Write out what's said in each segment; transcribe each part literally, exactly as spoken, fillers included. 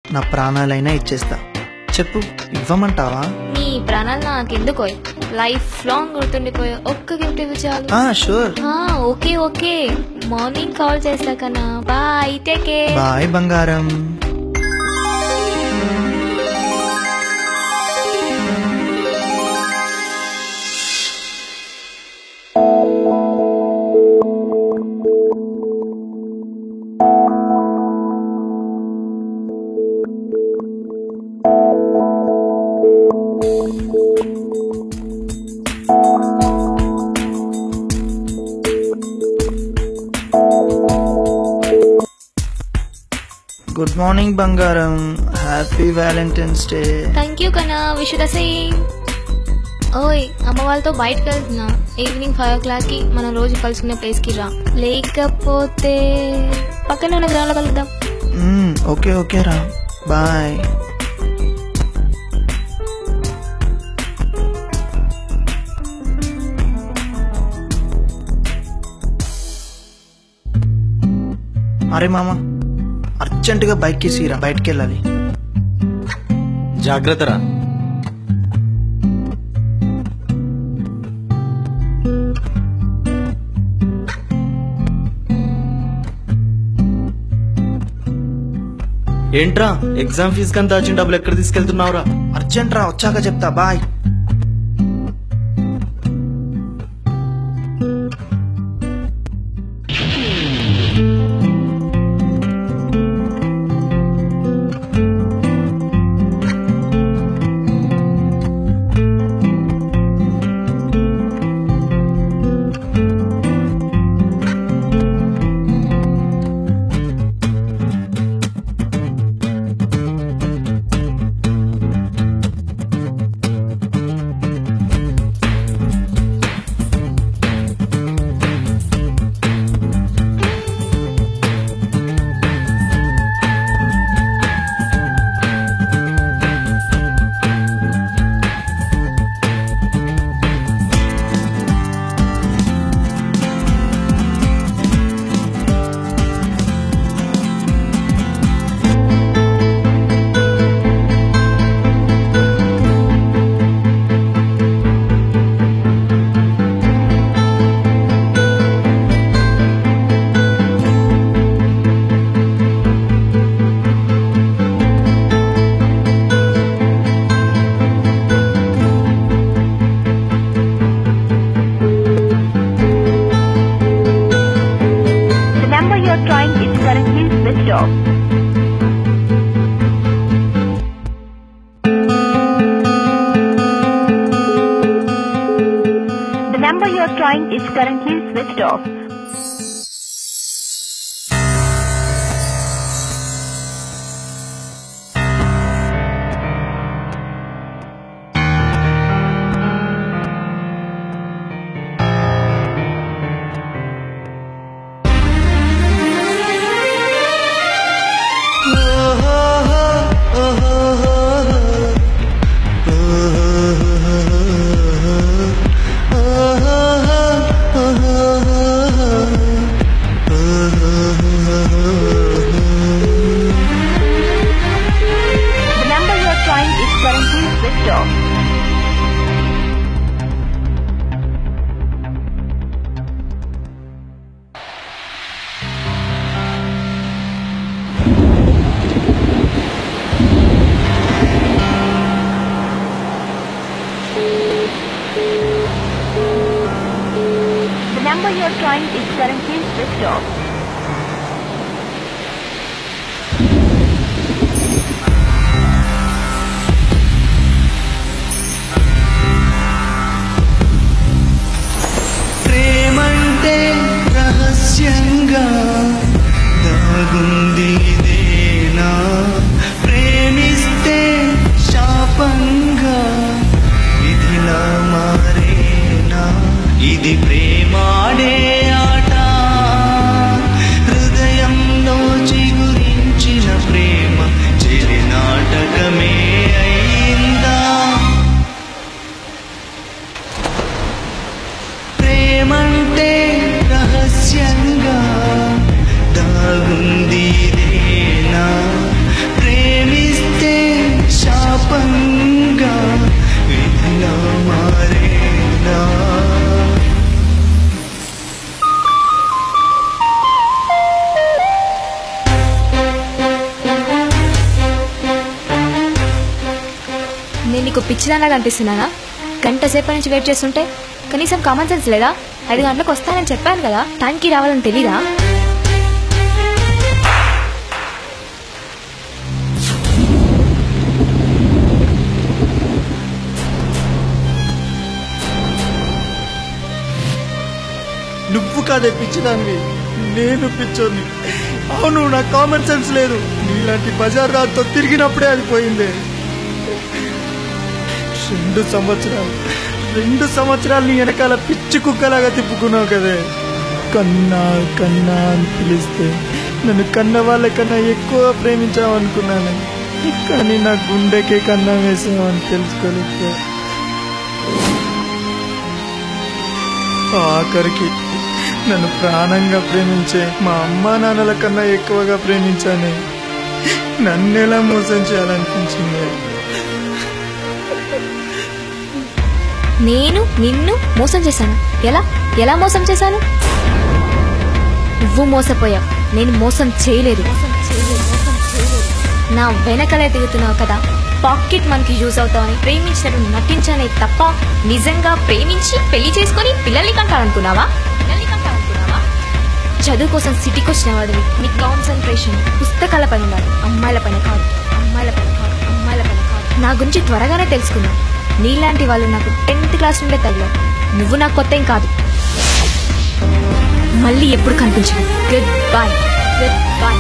నా ప్రాణాలైనా ఇచ్చేస్తా. చెప్పు, ఇవ్వమంటావా? నీ ప్రాణాలు నాకెందుకో, లైఫ్ లాంగ్ గుర్తుండిపోయే ఒక్క గిఫ్ట్ ఇవ్వు చాలు. Sure. Okay okay, morning call చేస్తా కన్నా. Bye, take care. బాయ్ బంగారం. గుడ్ మార్నింగ్ బంగారం. Happy Valentine's day. Thank you కన్నా, విష్ ద సేమ్. ఓయ్, అమ్మ వాళ్ళతో బయటకు వెళ్తున్నా. ఈవినింగ్ ఫైవ్ ఓ క్లాక్ కి మనం రోజు కలుసుకునే ప్లేస్ కి రా, లేకపోతే పక్కన ఉన్న గ్రౌండ్ లో కలుద్దాం. ఓకే ఓకే రా, బాయ్. అరే మామ, అర్జెంటుగా బైక్ తీసిరా, బయటికి వెళ్ళాలి. జాగ్రత్త రా. ఏంట్రా, ఎగ్జామ్ ఫీజు కంతా వచ్చిన డబ్బులు ఎక్కడ తీసుకెళ్తున్నావురా? అర్జెంట్ రా, వచ్చాక చెప్తా, bye. The number you are trying is currently switched off. The number you are trying is currently switched off. ప్రేమంటే రహస్యంగా దాగుంది ఇదేనా, ప్రేమిస్తే శాపంగా విధిలా మారేనా, ఇది ప్రేమాడే ఆట నీకు పిచ్చిదానిలా కనిపిస్తున్నానా? గంట సేపటి నుంచి వెయిట్ చేస్తుంటే కనీసం కామన్ సెన్స్ లేదా? ఐదు గంటలకు వస్తానని చెప్పాను కదా, టైంకి రావాలని తెలీదా? నువ్వు కాదే పిచ్చిదాన్ని, నేను పిచ్చోని. అవును, నాకు కామన్ సెన్స్ లేదు. నీలాంటి బజార్ రాతో తిరిగినప్పుడే అది పోయిందే. రెండు సంవత్సరాలు రెండు సంవత్సరాలు నీ వెనకాల పిచ్చి కుక్కలాగా తిప్పుకున్నావు కదే. కన్నా కన్నా అని పిలిస్తే నన్ను కన్న వాళ్ళకన్నా ఎక్కువ ప్రేమించావు అనుకున్నాను, కానీ నా గుండెకే కన్నా వేసావు అని తెలుసుకోలేదు. ఆఖరికి నన్ను ప్రాణంగా ప్రేమించే మా అమ్మా నాన్నల కన్నా ఎక్కువగా ప్రేమించానే. నన్నెలా మోసం చేయాలనిపించింది? నేను నిన్ను మోసం చేశాను? ఎలా ఎలా మోసం చేశాను? నువ్వు మోసపోయావు, నేను మోసం చేయలేదు. నా వెనకలే తిరుగుతున్నావు కదా, పాకెట్ మనకి యూజ్ అవుతావని ప్రేమించినట్టు నటించానే తప్ప నిజంగా ప్రేమించి పెళ్లి చేసుకుని పిల్లల్ని కంటాలనుకున్నావా? పిల్లల్ని కంటాలనుకున్నావా? చదువు కోసం సిటీకి వచ్చిన వాడివి. నీ కాన్సన్ట్రేషన్ పుస్తకాల పైన ఉండాలి, అమ్మాయిల పైన కాదు. అమ్మాయిల పైన కాదు అమ్మాయిల పైన కాదు నా గురించి త్వరగానే తెలుసుకున్నావు. నీలాంటి వాళ్ళు నాకు టెన్త్ క్లాస్ నుండే తగిలావు. నువ్వు నాకు కొత్త ఏం కాదు. మళ్ళీ ఎప్పుడు కనిపించు. Goodbye. Goodbye.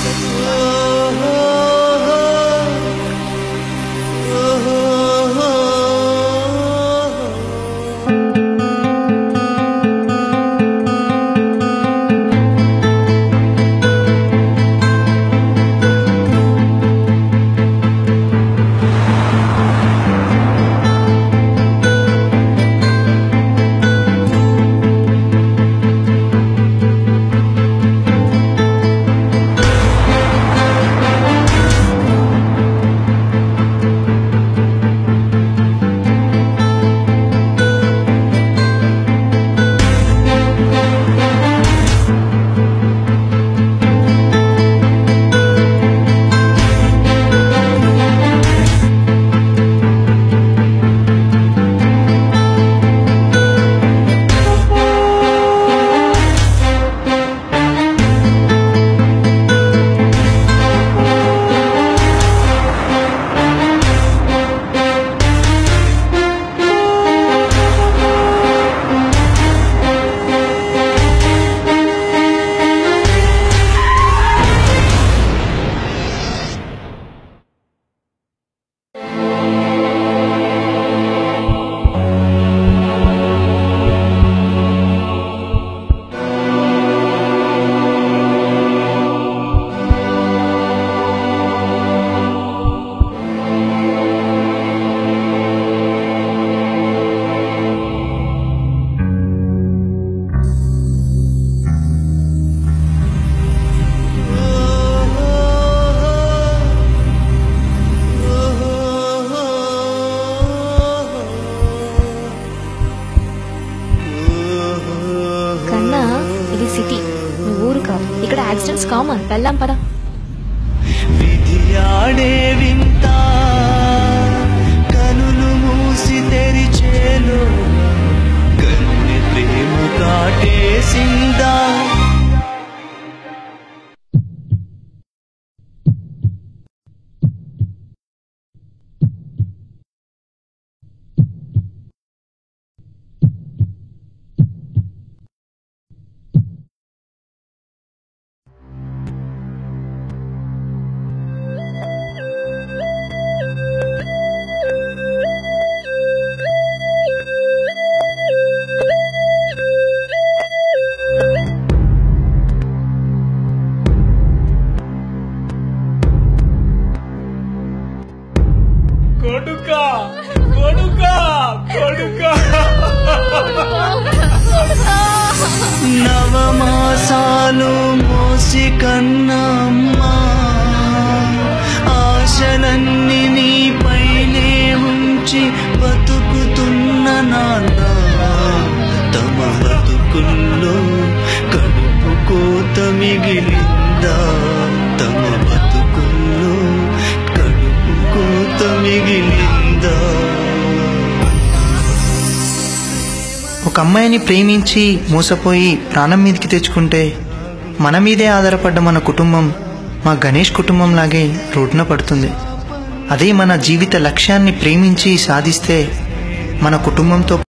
ఇక్కడ యాక్సిడెంట్స్ కామన్. వెళ్దాం పద. విధియాడే వింత కనులు మూసి తెరిచేలో కన్ను ప్రేమ కాటేసిందా. కొడుకా కొడుకా కొడుకా నవమాసాలు మోసి కన్నమ్మా ఆశలన్నీ నీపైనే ఉంచి బతుకుతున్న నాన్న తమ బతుకుల్లో కడుపు కోత మిగిలిందా. తమ బతుకుల్లో కడుపు కోత మిగిలిందా. లేదా? ఒక అమ్మాయిని ప్రేమించి మోసపోయి ప్రాణం మీదకి తెచ్చుకుంటే మన మీదే ఆధారపడ్డ మన కుటుంబం మా గణేష్ కుటుంబం లాగే రోడ్డున పడుతుంది. అదే మన జీవిత లక్ష్యాన్ని ప్రేమించి సాధిస్తే మన కుటుంబంతో